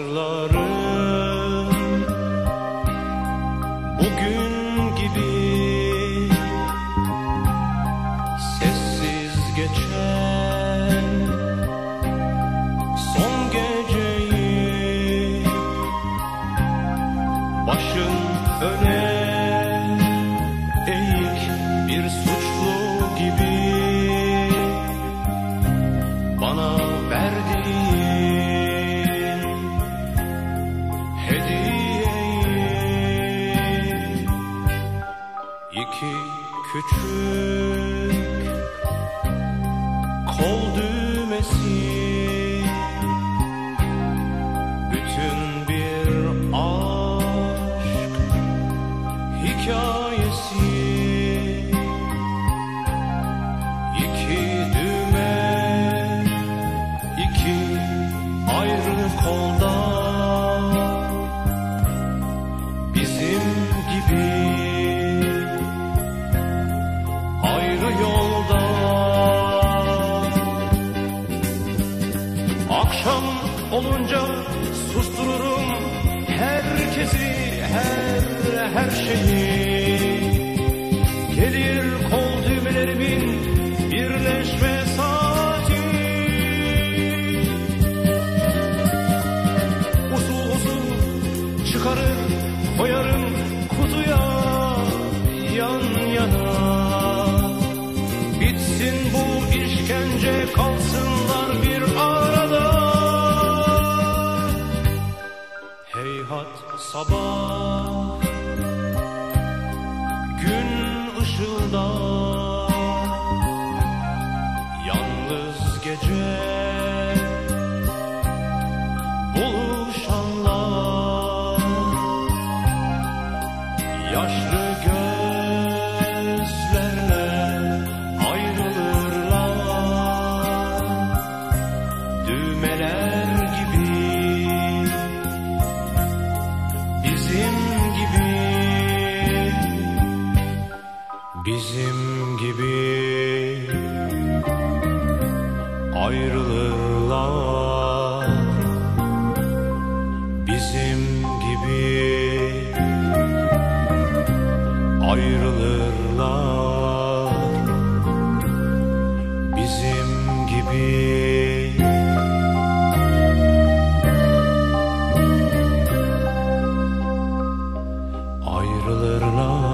Satırlarım bugün gibi sessiz geçen son geceyi başım öne eğik bir suçlu gibi bana verdiğin hediyeyi iki küçük kol düğmesi bütün bir aşk hikayesi. İki düğme, iki ayrı kolda bizim gibi ayrı yolda. Akşam olunca sustururum herkesi, her şeyi. Gelir kol düğmelerimin birleşme saati. Usul usul çıkarır koyarım kutuya yan yana. Bitsin bu işkence, kalsınlar bir arada. Heyhat sabah gün ışılda, yalnız gece buluşanlar, yaşlı gözlerle ayrılırlar. Düğmeler gibi bizim gibi, bizim gibi ayrılırlar. Bizim gibi ayrılırlar. Bizim gibi ayrılırlar.